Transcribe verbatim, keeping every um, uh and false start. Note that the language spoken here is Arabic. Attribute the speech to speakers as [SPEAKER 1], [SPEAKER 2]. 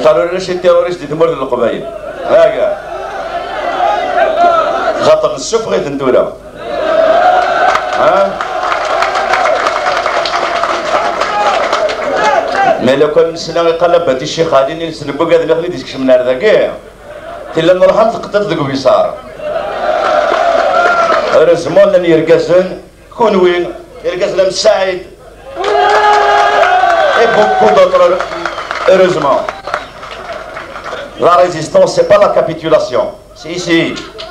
[SPEAKER 1] قالوا لنا شي تيروريست يدمر للقبايل هاكا خاطر السوف غير ندوره ها مي لو كان نسنا يقلب هادي الشيخ غادي نسلبو كاع اللي خليت يكشف من هذا كاع تلا نروح نتقطع ذاك بيصار رزمون لن يرقزن كون وين يرقزن من سعيد اي بوكو دوطر heureusement la résistance c'est pas la capitulation c'est ici